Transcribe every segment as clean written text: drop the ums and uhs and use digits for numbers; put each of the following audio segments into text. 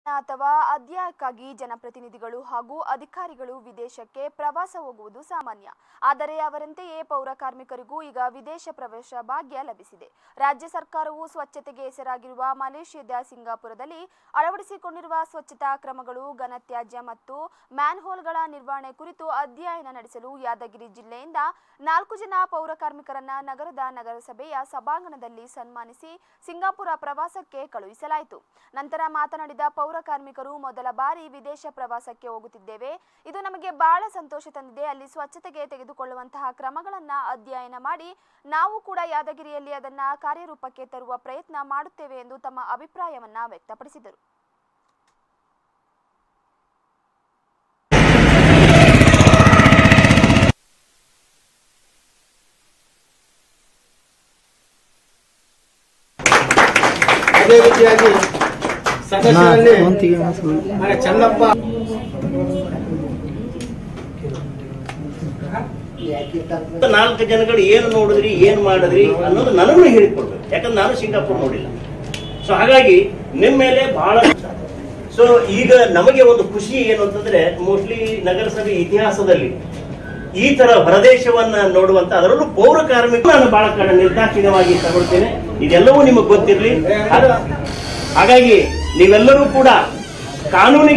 ಅಥವಾ ಅಧ್ಯಯಕ್ಕಾಗಿ ಜನಪ್ರತಿನಿಧಿಗಳು ಹಾಗೂ ಅಧಿಕಾರಿಗಳು ವಿದೇಶಕ್ಕೆ ಪ್ರವಾಸ ಹೋಗುವುದು ಸಾಮಾನ್ಯ. ಆದರೆ ಅವರಂತೆಯೇ ಪೌರ ಕಾರ್ಮಿಕರಿಗೂ ಈಗ ವಿದೇಶ ಪ್ರವೇಶ ಭಾಗ್ಯ ಲಭಿಸಿದೆ. ರಾಜ್ಯ ಸರ್ಕಾರವು ಸ್ವಚ್ಛತೆಗೆ ಹೆಸರಾಗಿರುವ ಮಲೇಷ್ಯಾದ ಸಿಂಗಾಪುರದಲ್ಲಿ ಅಳವಡಿಸಿಕೊಂಡಿರುವ ಸ್ವಚ್ಛತಾ ಕ್ರಮಗಳು, ಘನತ್ಯಾಜ್ಯ ಮತ್ತು ಮ್ಯಾನ್ಹೋಲ್ಗಳ ನಿರ್ವಹಣೆ ಕುರಿತು ಅಧ್ಯಯನ ನಡೆಸಲು ಯಾದಗಿರಿ ಜಿಲ್ಲೆಯಿಂದ 4 ಜನ ಪೌರ ಕಾರ್ಮಿಕರನ್ನ ನಗರದ ನಗರಸಭೆಯ ಸಭಾಂಗಣದಲ್ಲಿ ಸನ್ಮಾನಿಸಿ ಸಿಂಗಾಪುರ ಪ್ರವಾಸಕ್ಕೆ ಕಳುಹಿಸಲಾಯಿತು. ನಂತರ ಮಾತನಾಡಿದ ಪೌರ ಕಾರ್ಮಿಕರು, ಮೊದಲ ಬಾರಿ ವಿದೇಶ ಪ್ರವಾಸಕ್ಕೆ ಹೋಗುತ್ತಿದ್ದೇವೆ. ಇದು ನಮಗೆ ಬಹಳ ಸಂತೋಷ ತಂದಿದೆ. ಅಲ್ಲಿ ಸ್ವಚ್ಛತೆಗೆ ತೆಗೆದುಕೊಳ್ಳುವಂತಹ ಕ್ರಮಗಳನ್ನ ಅಧ್ಯಯನ ಮಾಡಿ ನಾವು ಕೂಡ ಯಾದಗಿರಿಯಲ್ಲಿ ಅದನ್ನ ಕಾರ್ಯರೂಪಕ್ಕೆ ತರುವ ಪ್ರಯತ್ನ ಮಾಡುತ್ತೇವೆ ಎಂದು ತಮ್ಮ ಅಭಿಪ್ರಾಯವನ್ನ ವ್ಯಕ್ತಪಡಿಸಿದರು. ಅದೇ ರೀತಿಯಾಗಿ ಸದಸ್ಯರಲ್ಲಿ ಚನ್ನಪ್ಪ 4 ಜನಗಳು ಏನು ನೋಡಿದ್ರಿ, ಏನು ಮಾಡಿದ್ರಿ ಅನ್ನೋದು ನನಗೂ ಹೇಳಿಕೊಡ್ಬೇಕು. ಯಾಕಂದ್ರೆ ನಾನು ಸಿಂಗಾಪುರ್ ನೋಡಿಲ್ಲ. ಸೊ ಹಾಗಾಗಿ ನಿಮ್ಮ ಮೇಲೆ ಬಹಳ ಸೊ ಈಗ ನಮಗೆ ಒಂದು ಖುಷಿ ಏನು ಅಂತಂದ್ರೆ, ಮೋಸ್ಟ್ಲಿ ನಗರಸಭೆ ಇತಿಹಾಸದಲ್ಲಿ ಈ ತರ ಹೊರದೇಶವನ್ನ ನೋಡುವಂತ, ಅದರಲ್ಲೂ ಪೌರ ಕಾರ್ಮಿಕರು ನಾನು ಬಹಳ ಕಡೆ ನಿರ್ದಾಕ್ಷಿಣ್ಯವಾಗಿ ತಗೊಳ್ತೇನೆ. ಇದೆಲ್ಲವೂ ನಿಮಗೆ ಗೊತ್ತಿರಲಿ. ಹಾಗಾಗಿ ನೀವೆಲ್ಲರೂ ಕೂಡ ಕಾನೂನಿಗೆ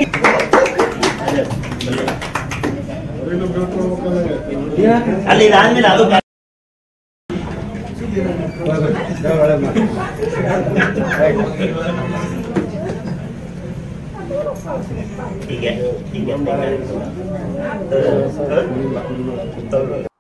ಅಲ್ಲಿ ಇದಾದ್ಮೇಲೆ ಅದು ಹೀಗೆ